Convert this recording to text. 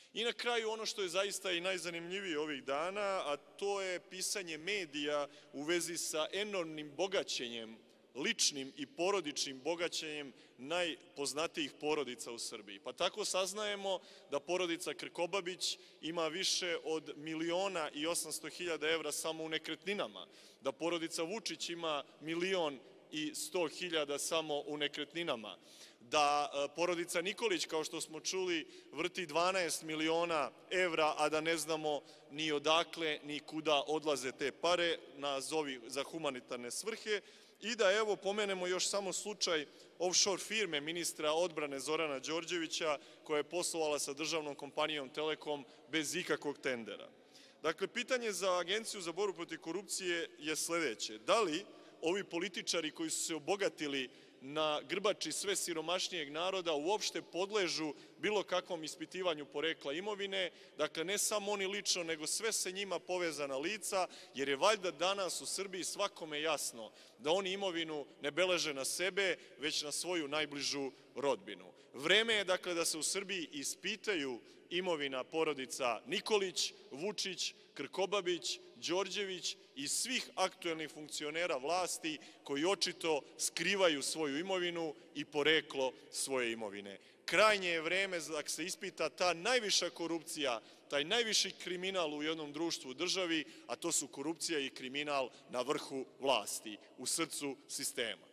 I na kraju ono što je zaista i najzanimljivije ovih dana, a to je pisanje medija u vezi sa enormnim bogaćenjem, ličnim i porodičnim bogaćenjem najpoznatijih porodica u Srbiji. Pa tako saznajemo da porodica Krkobabić ima više od 1.800.000 evra samo u nekretninama, da porodica Vučić ima 1.100.000 samo u nekretninama, da porodica Nikolić, kao što smo čuli, vrti 12 miliona evra, a da ne znamo ni odakle, ni kuda odlaze te pare, nazovi za humanitarne svrhe, i da evo pomenemo još samo slučaj offshore firme ministra odbrane Zorana Đorđevića, koja je poslovala sa državnom kompanijom Telekom bez ikakvog tendera. Dakle, pitanje za Agenciju za borbu protiv korupcije je sledeće. Da li ovi političari koji su se obogatili na grbači sve siromašnijeg naroda uopšte podležu bilo kakvom ispitivanju porekla imovine, dakle ne samo oni lično, nego sve sa njima povezana lica, jer je valjda danas u Srbiji svakome jasno da oni imovinu ne beleže na sebe, već na svoju najbližu rodbinu. Vreme je dakle da se u Srbiji ispitaju imovina porodica Nikolić, Vučić, Krkobabić, Đorđević i svih aktuelnih funkcionera vlasti koji očito skrivaju svoju imovinu i poreklo svoje imovine. Krajnje je vreme da se ispita ta najviša korupcija, taj najviši kriminal u jednom društvu, državi, a to su korupcija i kriminal na vrhu vlasti, u srcu sistema.